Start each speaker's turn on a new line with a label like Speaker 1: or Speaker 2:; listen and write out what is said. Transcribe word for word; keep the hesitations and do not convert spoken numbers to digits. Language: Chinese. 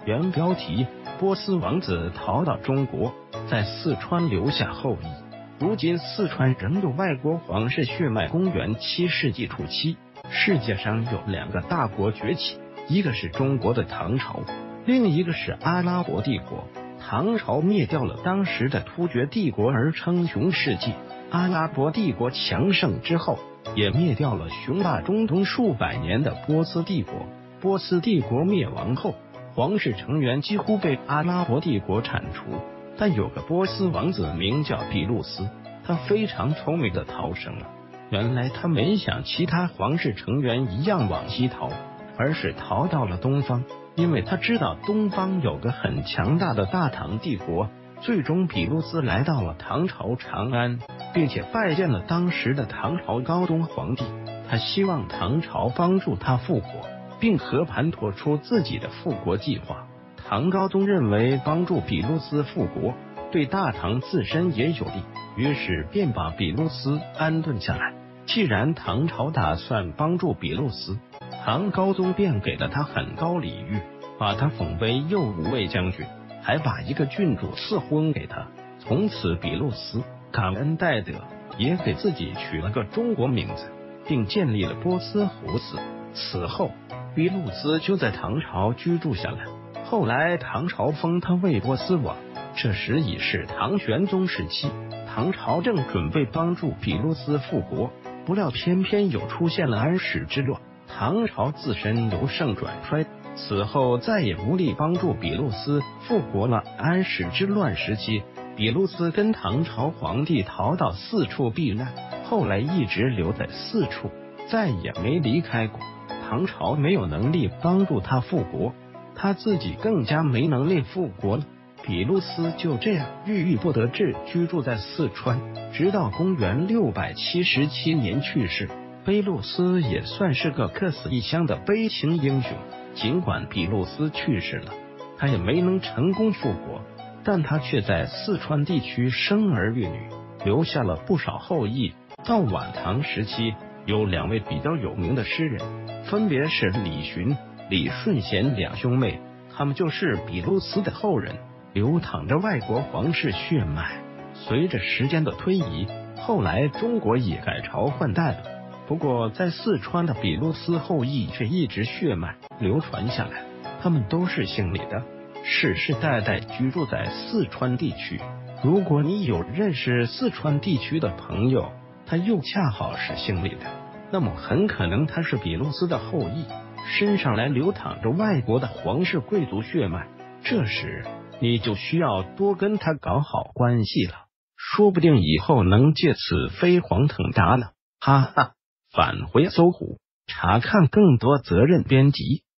Speaker 1: 原标题：波斯王子逃到中国，在四川留下后裔。如今四川仍有外国皇室血脉。公元七世纪初期，世界上有两个大国崛起，一个是中国的唐朝，另一个是阿拉伯帝国。唐朝灭掉了当时的突厥帝国而称雄世界，阿拉伯帝国强盛之后，也灭掉了雄霸中东数百年的波斯帝国。波斯帝国灭亡后，皇室成员几乎被阿拉伯帝国铲除，但有个波斯王子名叫比路斯，他非常聪明的逃生了。原来他没像其他皇室成员一样往西逃，而是逃到了东方，因为他知道东方有个很强大的大唐帝国。最终比路斯来到了唐朝长安，并且拜见了当时的唐朝高宗皇帝。他希望唐朝帮助他复国，并和盘托出自己的复国计划。唐高宗认为帮助比路斯复国对大唐自身也有利，于是便把比路斯安顿下来。既然唐朝打算帮助比路斯，唐高宗便给了他很高礼遇，把他封为右武卫将军，还把一个郡主赐婚给他。从此比路斯感恩戴德，也给自己取了个中国名字，并建立了波斯胡寺。此后比路斯就在唐朝居住下来。后来唐朝封他为波斯王，这时已是唐玄宗时期，唐朝正准备帮助比路斯复国，不料偏偏又出现了安史之乱，唐朝自身由盛转衰，此后再也无力帮助比路斯复国了。安史之乱时期，比路斯跟唐朝皇帝逃到四处避难，后来一直留在四处，再也没离开过。唐朝没有能力帮助他复国，他自己更加没能力复国了。比路斯就这样郁郁不得志，居住在四川，直到公元六百七十七年去世。比路斯也算是个客死异乡的悲情英雄。尽管比路斯去世了，他也没能成功复国，但他却在四川地区生儿育女，留下了不少后裔。到晚唐时期，有两位比较有名的诗人，分别是李寻、李顺贤两兄妹，他们就是比路斯的后人，流淌着外国皇室血脉。随着时间的推移，后来中国也改朝换代了，不过在四川的比路斯后裔却一直血脉流传下来，他们都是姓李的，世世代代居住在四川地区。如果你有认识四川地区的朋友，他又恰好是姓李的，那么很可能他是比路斯的后裔，身上来流淌着外国的皇室贵族血脉。这时你就需要多跟他搞好关系了，说不定以后能借此飞黄腾达呢，哈哈。返回搜狐，查看更多责任编辑。